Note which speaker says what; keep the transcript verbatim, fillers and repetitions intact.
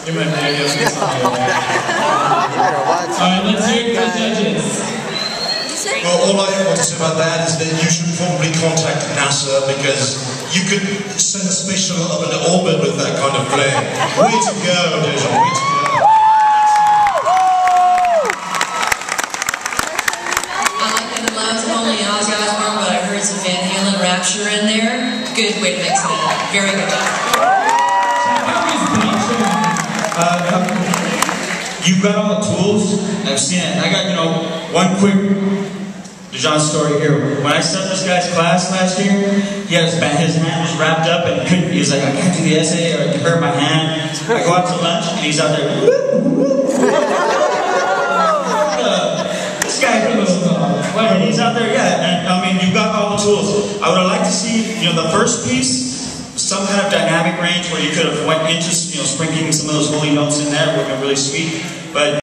Speaker 1: You might be able to get something.
Speaker 2: Alright, let's hear it for the judges.
Speaker 3: Well, all I want to say about that is that you should probably contact NASA because you could send a space shuttle up into orbit with that kind of plane. Way to go, Dejon, way to go.
Speaker 4: I like that the lives of only Ozzy Osbourne, but I heard some Van Halen Rapture in there. Good way to mix that up. Very good job.
Speaker 5: Uh, you've got all the tools. I've seen it. I got, you know, one quick Dejon story here. When I sat in this guy's class last year, he had his, his hand was wrapped up and couldn't. He was like, I can't do the essay, or it hurt my hand. I go out to lunch and he's out there. uh, this guy goes, and he's out there, yeah. And I mean, you've got all the tools. I would have liked to see, you know, the first piece. Some kind of dynamic range where you could have went into, you know, sprinkling some of those holy notes in there would have been really sweet. But